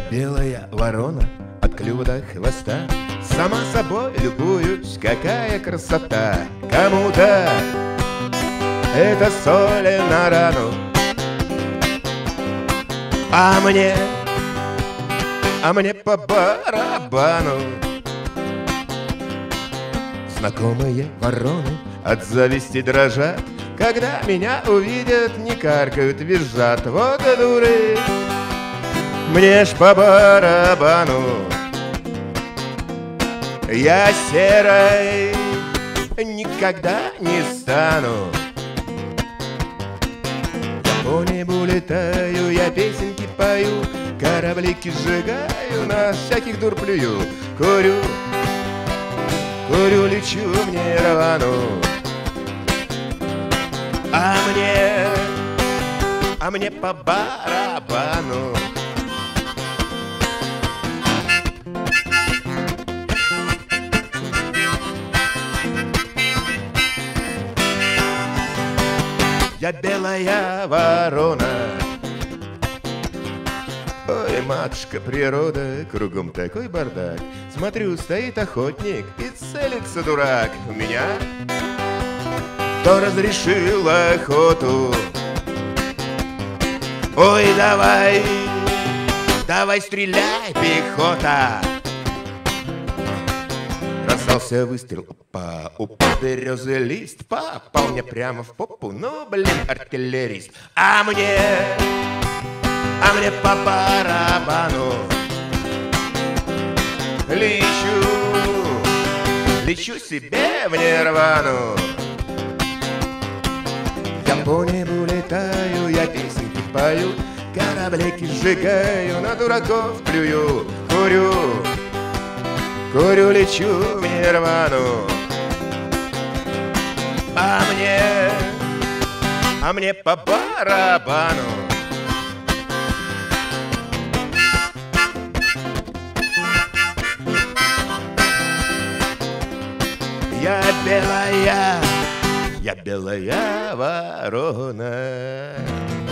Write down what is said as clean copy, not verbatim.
Белая ворона от клюва до хвоста, сама собой любуюсь, какая красота. Кому-то это соль на рану, а мне по барабану. Знакомые вороны от зависти дрожат, когда меня увидят, не каркают, визжат. Вот дуры, мне ж по барабану. Я серой никогда не стану. Я по небу летаю, я песенки пою, кораблики сжигаю, на всяких дур плюю. Курю, лечу в нирвану. А мне по барабану. Я белая ворона. Ой, матушка природа, кругом такой бардак. Смотрю, стоит охотник и целится дурак в меня. Кто разрешил охоту? Ой, давай стреляй, пехота. Раздался выстрел, опа, упал березовый лист, попал мне прямо в попу, ну, блин, артиллерист. А мне по барабану. Лечу себе в нирвану. Я по небу летаю, я песенки пою, кораблики сжигаю, на дураков плюю. Курю, лечу в нирвану. А мне по барабану. Я белая ворона.